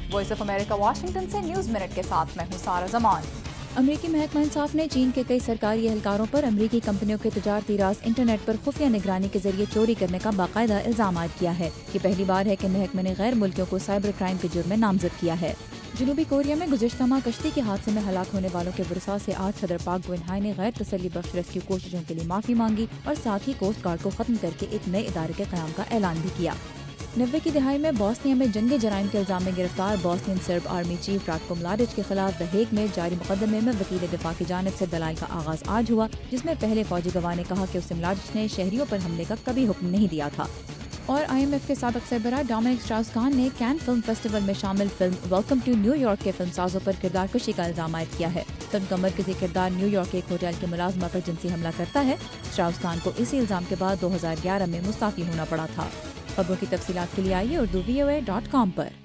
Voice of America Washington سے news minute کے ساتھ میں ہوں سارہ زمان۔ امریکی محکمہ انصاف نے چین کے کئی سرکاری اہلکاروں پر امریکی کمپنیوں کے تجارتی راز انٹرنیٹ پر خفیہ نگرانی کے ذریعے چوری کرنے کا باقاعدہ الزام عائد کیا ہے۔ یہ پہلی بار ہے کہ محکمے نے غیر ملکیوں کو سائبر کرائم کے جرم میں نامزد کیا ہے۔ جنوبی کوریا میں گزشتہ ماہ کشتی کے حادثے میں ہلاک ہونے والوں کے ورثاء سے آج صدر پاک گوئنہائی نے غیر تسلی بخش ریسکیو کوششوں کے لیے معافی مانگی اور ساتھ ہی کوسٹ گارڈ کو ختم کر کے ایک نئے ادارے کے قیام کا اعلان بھی کیا۔ 90 کی دہائی میں بوسنیا میں جنگی جرائم کے الزام میں گرفتار بوسنین سرب آرمی چیف راتکو ملاڈچ کے خلاف دی ہیگ میں جاری مقدمے میں وکیل دفاع کی جانب سے دلائل کا آغاز آج ہوا، جس میں پہلے فوجی گواہ نے کہا کہ اسے ملاڈچ نے شہریوں پر حملے کا کبھی حکم نہیں دیا تھا۔ اور IMF کے سابق سربراہ ڈومینک اسٹراؤس کہان نے کین فلم فیسٹیول میں شامل film welcome to new York کے فلم سازوں پر کردار کشی کا الزام عائد کیا ہے۔ فلم کا مرکزی کردار نیو یارک کے ایک ہوٹل کے ملازمہ پر جنسی حملہ کرتا ہے۔ اسٹراؤس کہان کو اسی الزام کے بعد 2011 میں مستعفی ہونا پڑا تھا۔ خبروں کی تفصیلات کے لیے آئیے اردو VOA.com پر۔